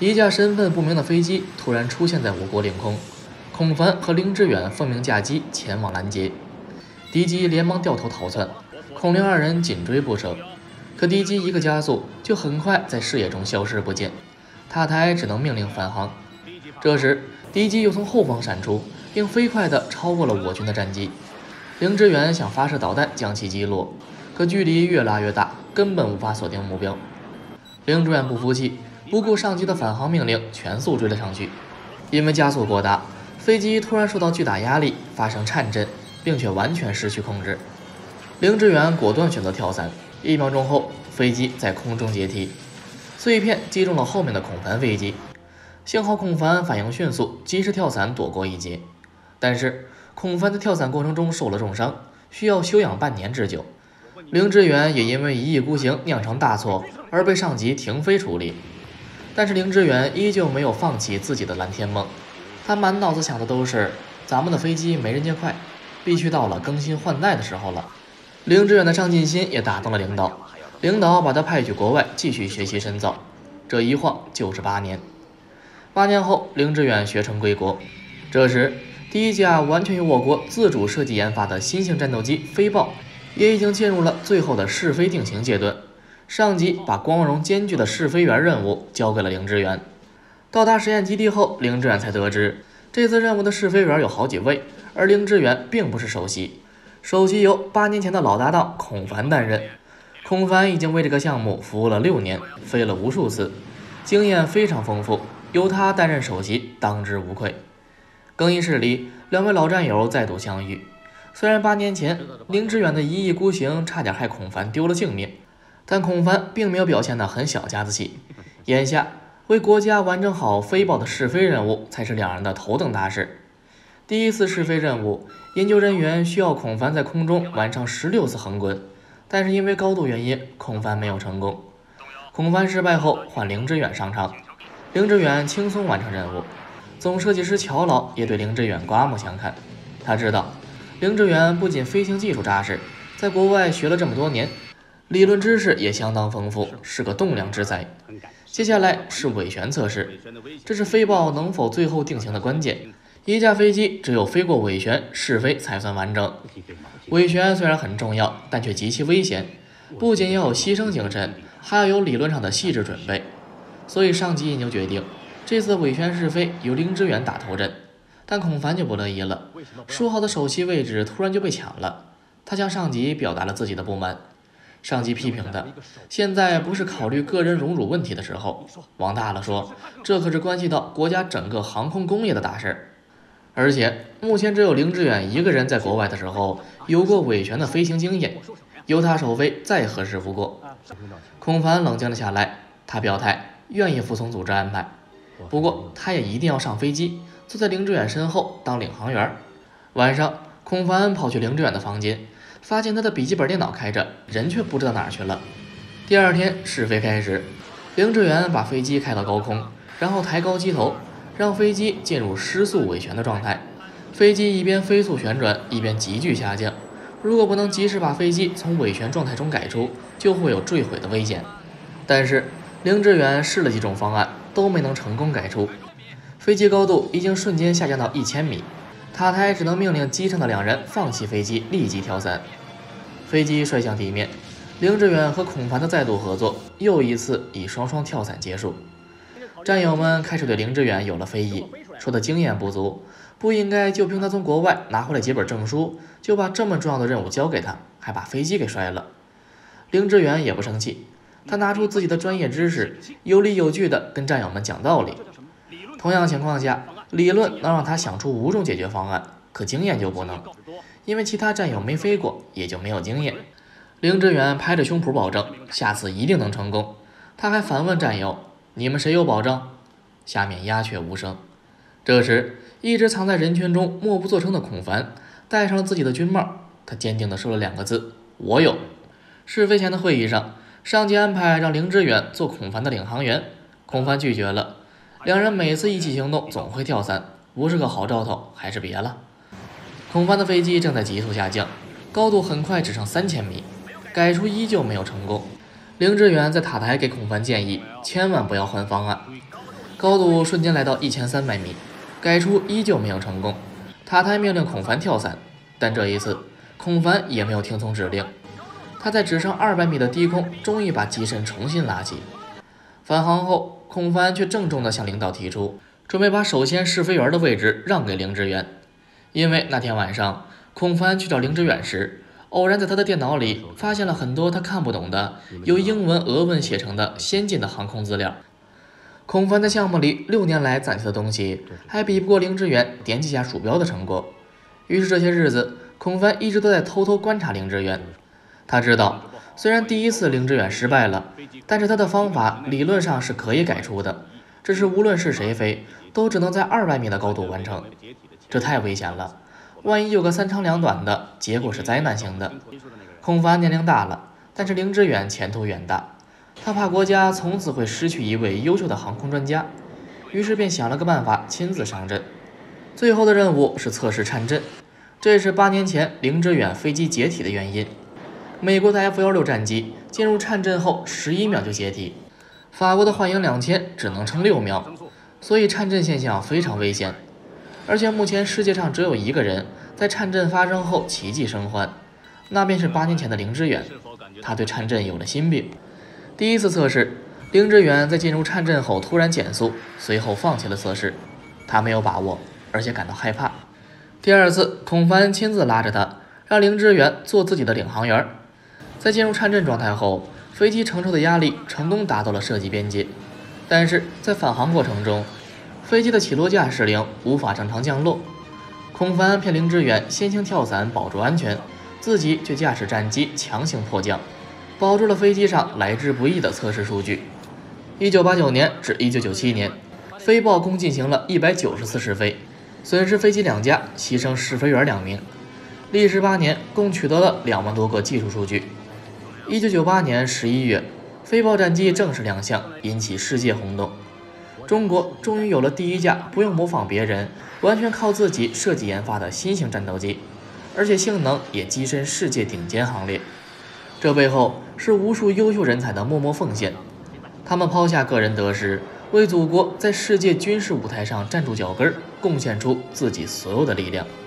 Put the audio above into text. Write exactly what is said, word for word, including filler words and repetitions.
一架身份不明的飞机突然出现在我国领空，孔凡和凌志远奉命驾机前往拦截，敌机连忙掉头逃窜，孔凌二人紧追不舍。可敌机一个加速，就很快在视野中消失不见，塔台只能命令返航。这时，敌机又从后方闪出，并飞快地超过了我军的战机。凌志远想发射导弹将其击落，可距离越拉越大，根本无法锁定目标。凌志远不服气，不顾上级的返航命令，全速追了上去。因为加速过大，飞机突然受到巨大压力，发生颤震，并且完全失去控制。凌志远果断选择跳伞，一秒钟后，飞机在空中解体，碎片击中了后面的孔凡飞机。幸好孔凡反应迅速，及时跳伞躲过一劫。但是孔凡在跳伞过程中受了重伤，需要休养半年之久。凌志远也因为一意孤行酿成大错，而被上级停飞处理。但是凌志远依旧没有放弃自己的蓝天梦，他满脑子想的都是咱们的飞机没人家快，必须到了更新换代的时候了。凌志远的上进心也打动了领导，领导把他派去国外继续学习深造，这一晃就是八年。八年后，凌志远学成归国。这时，第一架完全由我国自主设计研发的新型战斗机飞豹也已经进入了最后的试飞定型阶段。上级把光荣艰巨的试飞员任务交给了凌志远。到达实验基地后，凌志远才得知，这次任务的试飞员有好几位，而凌志远并不是首席，首席由八年前的老搭档孔凡担任。孔凡已经为这个项目服务了六年，飞了无数次，经验非常丰富，由他担任首席当之无愧。更衣室里，两位老战友再度相遇。虽然八年前凌志远的一意孤行差点害孔凡丢了性命，但孔凡并没有表现得很小家子气。眼下为国家完成好飞豹的试飞任务才是两人的头等大事。第一次试飞任务，研究人员需要孔凡在空中完成十六次横滚，但是因为高度原因，孔凡没有成功。孔凡失败后换凌志远上场，凌志远轻松完成任务。总设计师乔老也对凌志远刮目相看，他知道凌志远不仅飞行技术扎实，在国外学了这么多年，理论知识也相当丰富，是个栋梁之才。接下来是尾旋测试，这是飞豹能否最后定型的关键。一架飞机只有飞过尾旋试飞才算完整。尾旋虽然很重要，但却极其危险，不仅要有牺牲精神，还要有理论上的细致准备。所以上级研究决定，这次尾旋试飞由凌志远打头阵。但孔凡就不乐意了，说好的首席位置突然就被抢了，他向上级表达了自己的不满。上级批评他，现在不是考虑个人荣辱问题的时候，往大了说，这可是关系到国家整个航空工业的大事。而且目前只有凌志远一个人在国外的时候有过尾旋的飞行经验，由他首飞再合适不过。孔凡冷静了下来，他表态愿意服从组织安排，不过他也一定要上飞机，坐在凌志远身后当领航员。晚上，孔凡跑去凌志远的房间，发现他的笔记本电脑开着，人却不知道哪儿去了。第二天试飞开始，凌志远把飞机开到高空，然后抬高机头，让飞机进入失速尾旋的状态。飞机一边飞速旋转，一边急剧下降。如果不能及时把飞机从尾旋状态中改出，就会有坠毁的危险。但是凌志远试了几种方案，都没能成功改出。飞机高度已经瞬间下降到一千米，塔台只能命令机上的两人放弃飞机，立即跳伞。飞机摔向地面，凌志远和孔凡的再度合作，又一次以双双跳伞结束。战友们开始对凌志远有了非议，说他经验不足，不应该就凭他从国外拿回来几本证书，就把这么重要的任务交给他，还把飞机给摔了。凌志远也不生气，他拿出自己的专业知识，有理有据地跟战友们讲道理。同样情况下，理论能让他想出五种解决方案，可经验就不能，因为其他战友没飞过，也就没有经验。凌志远拍着胸脯保证，下次一定能成功。他还反问战友，你们谁有保证？下面鸦雀无声。这时，一直藏在人群中默不作声的孔凡戴上了自己的军帽，他坚定地说了两个字：我有。试飞前的会议上，上级安排让凌志远做孔凡的领航员，孔凡拒绝了。两人每次一起行动总会跳伞，不是个好兆头，还是别了。孔凡的飞机正在急速下降，高度很快只剩三千米，改出依旧没有成功。凌志远在塔台给孔凡建议，千万不要换方案。 高度瞬间来到一千三百米，改出依旧没有成功。塔台命令孔凡跳伞，但这一次孔凡也没有听从指令。他在只剩二百米的低空，终于把机身重新拉起。返航后，孔凡却郑重地向领导提出，准备把首先试飞员的位置让给凌志远。因为那天晚上，孔凡去找凌志远时，偶然在他的电脑里发现了很多他看不懂的由英文、俄文写成的先进的航空资料。孔凡在项目里六年来攒下的东西，还比不过凌志远点几下鼠标的成果。于是这些日子，孔凡一直都在偷偷观察凌志远。他知道，虽然第一次凌志远失败了，但是他的方法理论上是可以改出的，只是无论是谁飞，都只能在二百米的高度完成。这太危险了，万一有个三长两短的，结果是灾难性的。孔凡年龄大了，但是凌志远前途远大，他怕国家从此会失去一位优秀的航空专家，于是便想了个办法，亲自上阵。最后的任务是测试颤震，这也是八年前凌志远飞机解体的原因。美国的 F 十六 战机进入颤震后十一秒就解体，法国的幻影两千只能撑六秒，所以颤震现象非常危险。而且目前世界上只有一个人在颤震发生后奇迹生还，那便是八年前的凌志远。他对颤震有了心病。第一次测试，凌志远在进入颤震后突然减速，随后放弃了测试。他没有把握，而且感到害怕。第二次，孔凡亲自拉着他，让凌志远做自己的领航员。在进入颤震状态后，飞机承受的压力成功达到了设计边界，但是在返航过程中，飞机的起落架失灵，无法正常降落。孔凡骗凌志远先行跳伞保住安全，自己却驾驶战机强行迫降，保住了飞机上来之不易的测试数据。一九八九年至一九九七年，飞豹共进行了一百九十次试飞，损失飞机两架，牺牲试飞员两名。历时八年，共取得了两万多个技术数据。一九九八年十一月，飞豹战机正式亮相，引起世界轰动。中国终于有了第一架不用模仿别人，完全靠自己设计研发的新型战斗机，而且性能也跻身世界顶尖行列。这背后是无数优秀人才的默默奉献，他们抛下个人得失，为祖国在世界军事舞台上站住脚跟，贡献出自己所有的力量。